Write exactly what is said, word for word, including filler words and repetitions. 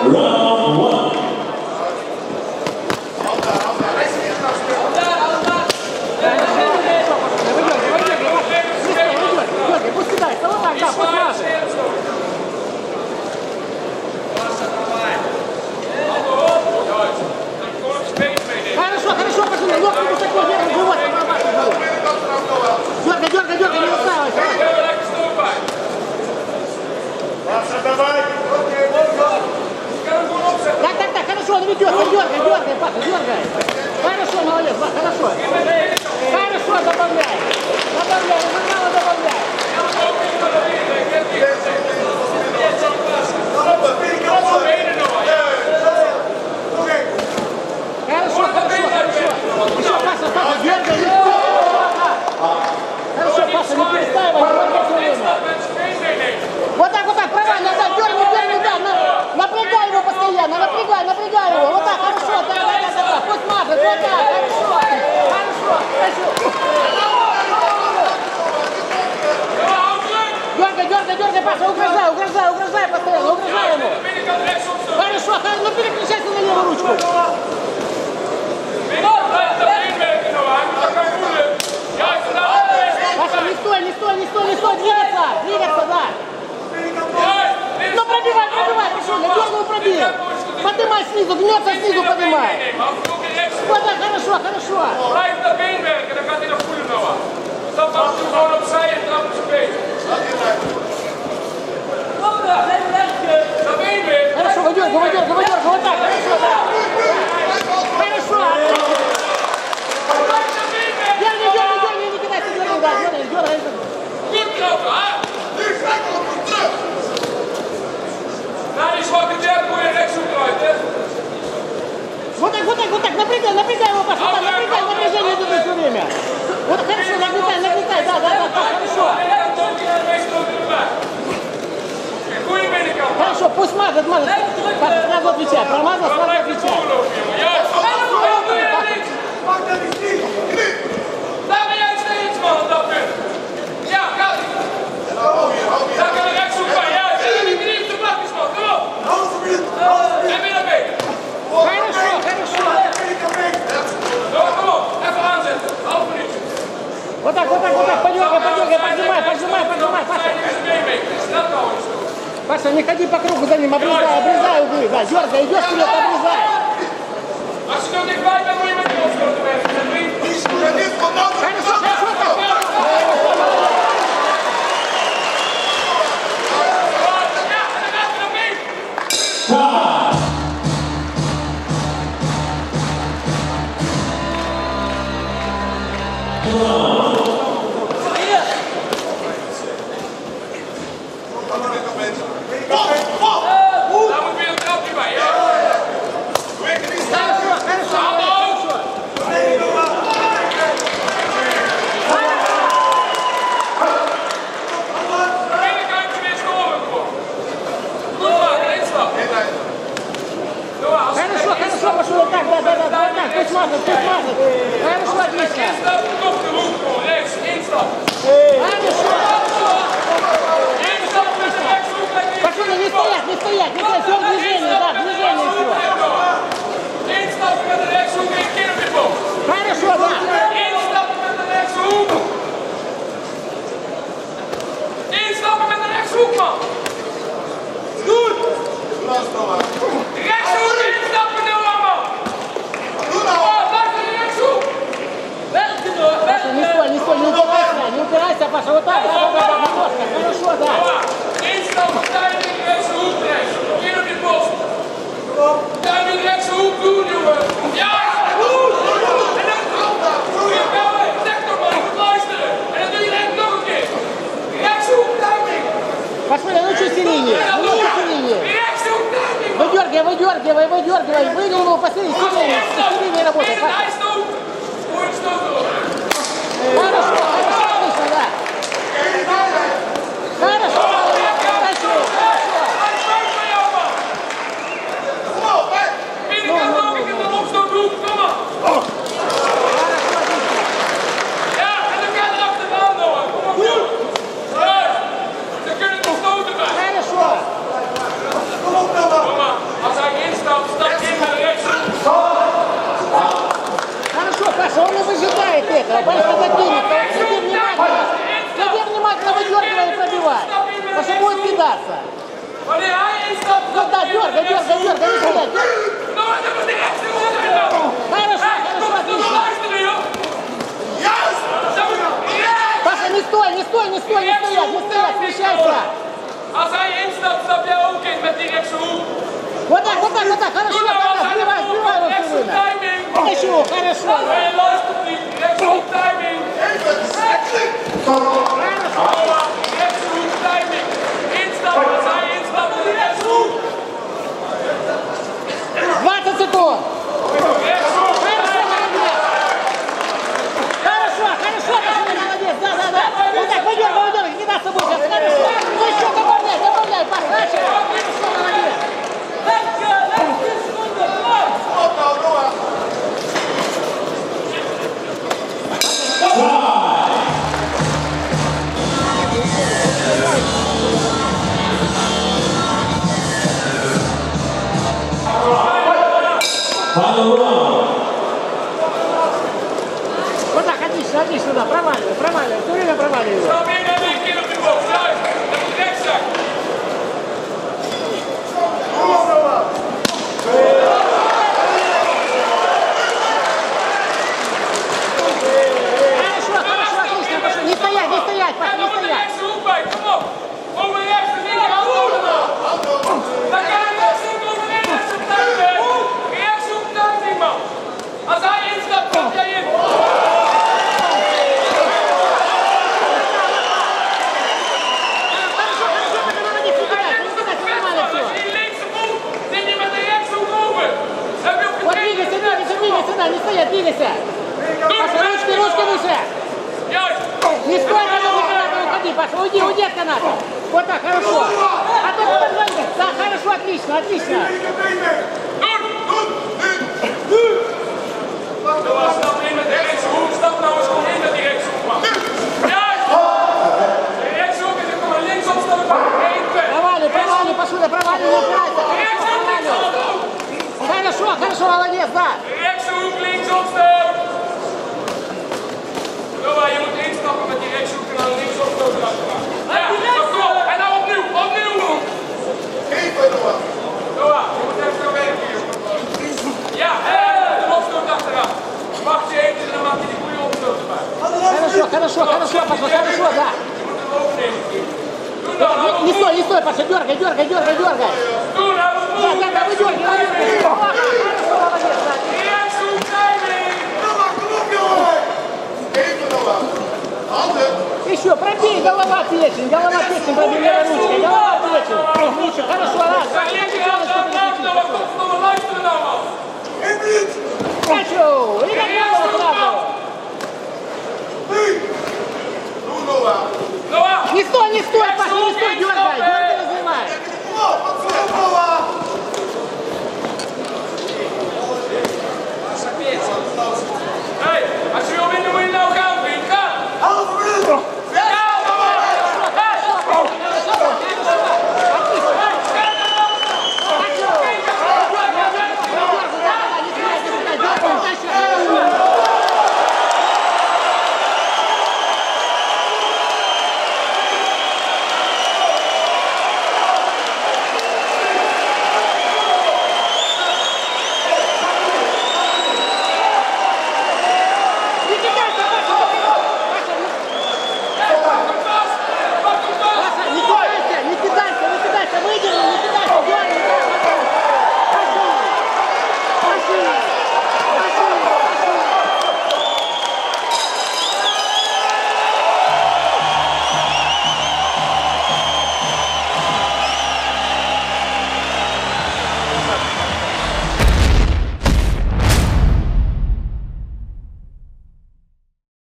Round one. Хорошо, хорошо, пошли, локти высоко, держи живот. Дергай, дергай, дергай, не устраивайся. Давай! Так, так, так, хорошо, он ведется, дергай, дергай, Паша, дергай. Хорошо, молодец, Паша, хорошо. Хорошо, добавляй. Добавляй, разогнала, добавляй. Хорошо, хорошо, хорошо. Еще, Паша, Паша, дергай, не стой. Хорошо, Паша, не перестаивай, не вообще все время. Вот так, вот так, права, надо, дергай, дергай, да, напрягай его постоянно, напрягай, напрягай его. Вот так, хорошо, да, да, да, да, пусть мажет, вот так, хорошо, хорошо, хорошо. Дергай, дергай, дергай, Паша, угрожай, угрожай, угрожай постоянно, угрожай ему. Хорошо, ну переключайся на левую ручку. Паша, не стой, не стой, не стой, не стой, двигаться, двигаться, да. Ну пробивай, пробивай, пошел, я дернул, пробил. Поднимай снизу, гнется снизу, поднимай. Вот так, хорошо, хорошо. Хорошо, выдергивай, выдергивай, выдергивай, вот так, хорошо, да. Хорошо. Дергай, дергай, дергай, не кидайся, дергай, да, дергай, дергай. Вот так, вот так, вот так, напрягай, напрягай его, Паша, да, напрягай, напряжение идет все время. Вот хорошо, нагнетай, нагнетай, да, да, да, да, хорошо. Хорошо, пусть мажет, мажет. Паша, сразу отвечай, промазал, сразу отвечай. Вот так, вот так, вот так, подергай, подергай, поднимай, поднимай, поднимай, Паша. Паша, не ходи по кругу за ним, обрезай, обрезай углы, да, дергай, идешь вперед, обрезай. Хорошо, хорошо, пошел, так, да, да, да, да, так, пусть мажет, пусть мажет. Хорошо, отлично. Пошел, не стоять, не стоять, не стоять, все в движении, да, в движении все. Хорошо, да. Instappen met de rechtshoek, man! Goed! Rechtshoek, instappen nu, man! Doe nou! Blijf in de rechtshoek! Werken door, werken! Не стой, не стой, не упирайся, не упирайся, Паша, вот так, да, да, да, немножко, хорошо, да. Instappen, duim in de rechtse hoek terecht. In op je post. Duim in de rechtse hoek doen, jongen. Ja! Goed! En dan doe je wel weer. Zeg toch maar, ik moet luisteren. En dan doe je het nog een keer. Rechtshoek, duiming. Пошли, ну чуть сильнее, ну чуть сильнее. Rechtshoek, duiming. Выдергивай, выдергивай, выдергивай, выгнул его посильнее, сильнее, сильнее работай, Паша. Хорошо, хорошо, отлично, да. Хорошо, хорошо, Kom op, Noah! Вот, да, дергай, дергай, дергай, не стоять. Ну, это по дирекции ударил! Хорошо, хорошо, отлично. Паша, не стой, не стой, не стой, не стоять, не стоять, смещайся. Als hij instapt, stap jij ook in met die rechtse hoek. Вот так, вот так, вот так, хорошо, да, сбивай, сбивай его все время. Еще, хорошо. En je luistert niet, rechtse hoek timing. Rechtse hoek timing. Instappen, als hij instapt in de rechtse hoek. двадцать секунд. Rechtse hoek Хорошо, хорошо, Паша, молодец, да, да, да. Вот так, выдергай, выдергай, не даст собой сейчас, хорошо. Ну еще добавляй, добавляй, Паша, хорошо, молодец. Вот так, отлично, отлично, да, проваливай, проваливай, все время проваливай. Stap in en een keer op de box, juist. Dat moet rechts zijn. Хорошо, хорошо, отлично, Паша, не стоять, не стоять, Паша, En не dan moet de стоять. rechtse hoek bij, kom op. Over rechts, de linkerhoek. Dan kan de rechtse hoek overin, rechtse hoek timing. Rechtse hoek timing, man. Als hij instapt, stap jij in. Хорошо, хорошо, Паша, молодец, не кидай, не кидай, все нормально все. Als je die linkse voet, zit je met de rechtse hoek over. Heb je op Вот getraind? двигайся, двигайся, двигайся, да, не стоять, двигайся. Паша, ручки, ручки выше. Juist. Не стой, надо, надо уходи, Паша, уйди, уйди от каната. Вот так, хорошо. А то подвигай. Да, хорошо, отлично, отлично. Noah, stap in met de rechtse hoek. Stap nou eens gewoon in met die rechtse hoek, man. Juist. De rechtse hoek is er gewoon linksop, stap ik maar één, twee. Провали, провали, Пашуля, провали, не упирайся. Хорошо, хорошо, молодец, да. Rechtse hoek, linksop, stel. Noah, je moet instappen met die rechtse hoek en dan linksop, stel erachteraan. Ja, dat klopt. En nou opnieuw, opnieuw. Noah, je moet even zo werken hier. Ja, en de opstoot achteraan. Wacht je even en dan maak je die goede opstoot erbij. Хорошо, хорошо, хорошо, Паша, хорошо, да. Je moet hem overnemen. Doe nou, hou Не hem стой, не стой, Паша, дергай, дергай, дергай, дергай. Doe nou, hou Да, hem да, да, выдергивай, выдергивай. Хорошо, молодец, да. rechtse hoek timing. Еще пробей, голова, печень, голова, печень, пробей левой ручкой, голова, печень. Лучше, хорошо, да.